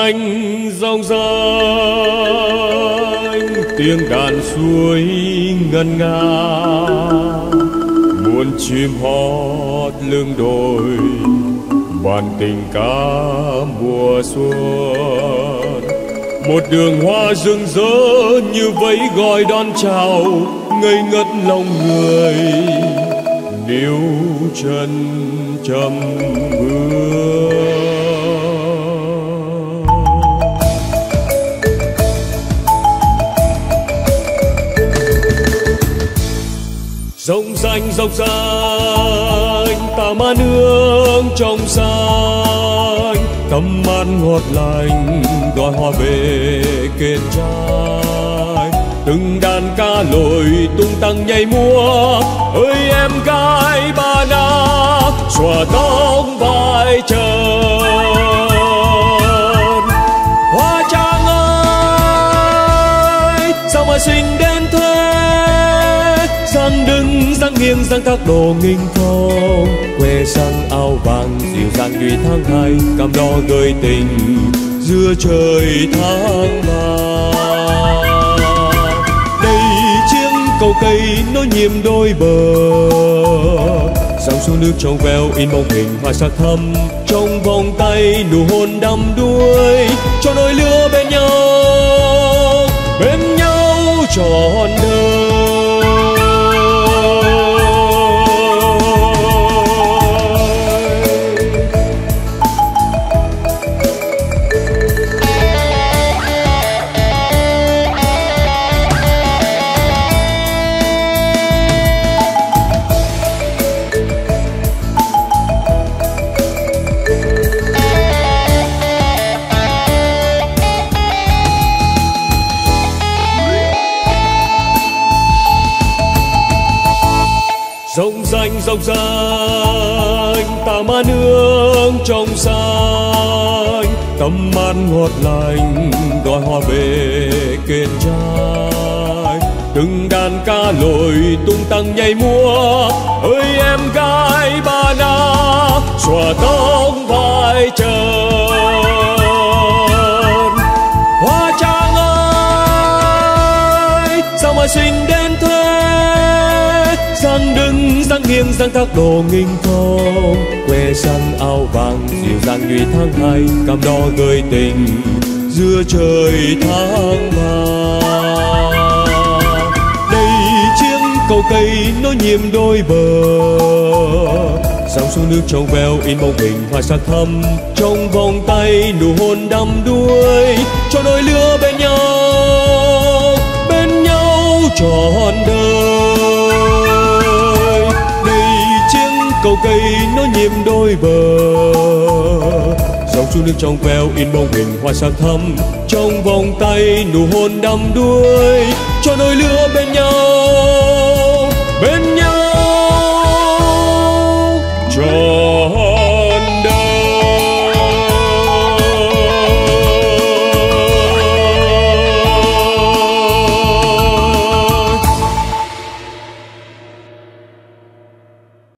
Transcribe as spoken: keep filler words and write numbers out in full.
xanh rong rang, tiếng đàn suối ngân nga, muôn chim hót lưng đồi, bàn tình ca mùa xuân. Một đường hoa rực rỡ như vẫy gọi đón chào, ngây ngất lòng người níu chân chậm bước. Rộng ranh rộng ranh ta má nương trong xanh, tấm mắt ngọt lành gọi hoa về kết trai. Từng đàn ca lội tung tăng nhảy múa, ơi em gái Ba Na xõa tóc vai trần. Hoa trang ơi sao mà xinh đến thế, răng đứng răng nghiêng răng các đồ nghinh phong, que sang áo vàng dịu dàng như tháng hai, cam đo gợi tình giữa trời tháng ba. Đây chiếc cầu cây nối nhịp đôi bờ, dòng xuống nước trong veo in bóng hình hoa sắc thắm, trong vòng tay nụ hôn đắm đuối, cho đôi lứa bên nhau bên nhau trọn đời. Rộng ranh rộng ranh ta má nương trong xanh, tấm mắt ngọt lành gọi hoa về kết trai. Từng đàn ca lội tung tăng nhảy múa, ơi em gái Ba Na xõa tóc vai trần. Hoa trang ơi sao mà xinh đến thế, răng đứng răng nghiêng răng các đồ nghinh phong, que sang áo vàng dịu dàng như tháng hai, cam đo gợi tình giữa trời tháng ba. Đây chiếc cầu cây nối nhịp đôi bờ, dòng xuống nước trong veo in bóng hình hoa sắc thắm, trong vòng tay nụ hôn đắm đuối, cho đôi lứa bên nhau bên nhau trọn đời. Cầu cây nối nhịp đôi bờ, dòng xuống nước trong veo in bóng hình hoa sắc thắm, trong vòng tay nụ hôn đắm đuối, cho đôi lứa bên nhau